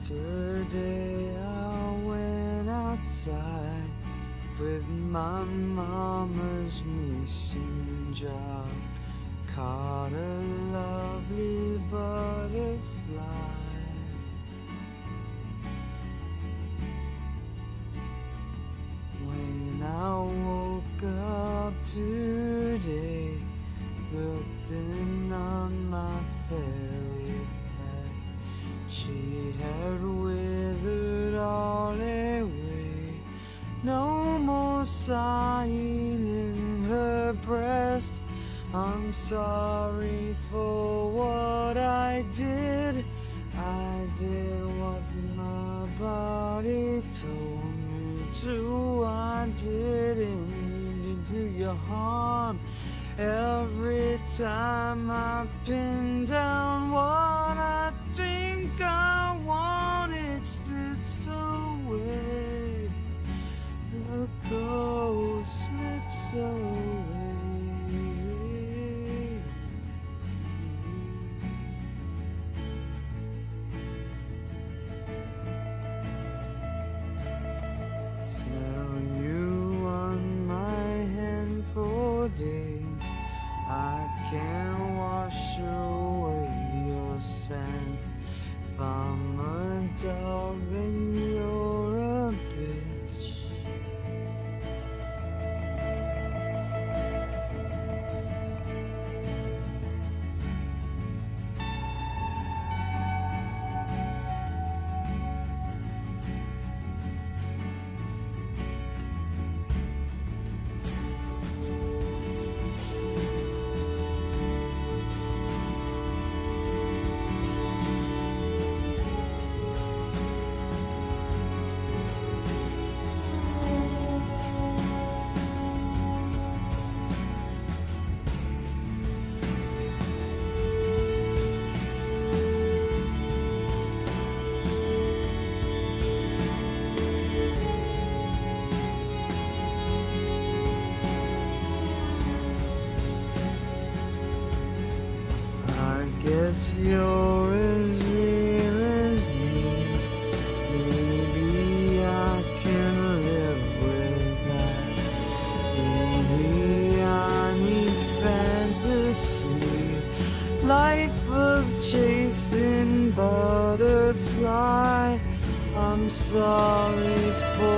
Yesterday I went outside with my mama's machine job, caught a lovely butterfly. When I woke up today, looked in on my fairy bed, she had withered all away, no more sighing in her breast. I'm sorry for what I did. I did what my body told me to. I didn't mean to do you harm. Every time I pin down what I think I want, it slips away. The ghost slips away. Smell you on my hand for days. I can't wash away your scent. If I'm a dog, then you're a bitch. Guess you're as real as me. Maybe I can live with that. Maybe I need fantasy, life of chasing butterfly. I'm sorry for